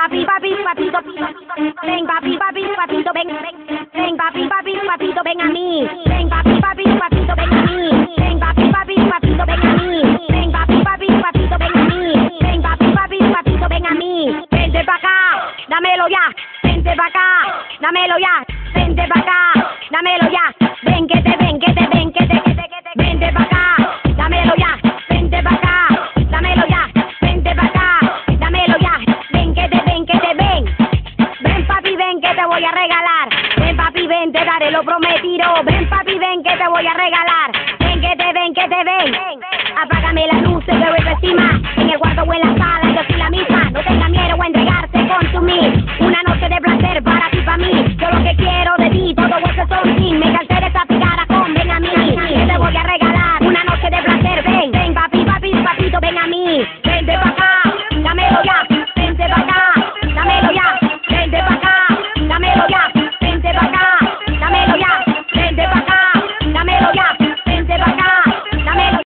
papi, papi, papito, ven papi, papi, papito, ven, ven papi, papi, papito, ven a mí, ven papi, papi, papito, ven a mí, ven papi, papi, papito, ven a mí, ven papi, papi, papito, ven a mí, ven papi, papi, papito, ven a mí, vente pa' acá, dámelo ya, vente pa' acá, dámelo ya, vente pa' acá, dámelo ya, ven que te, ven que te, ven que te, vente pa' acá, dámelo ya, vente pa' acá, dámelo ya, vente pa' acá, dámelo ya, ven que te, ven que te, ven papi, ven que te voy a regalar, ven papi, ven, te daré lo prometido, ven papi, ven que te voy a regalar, ven que te, ven que te, ven, apágame las luces que voy por encima, en el cuarto o en la sala.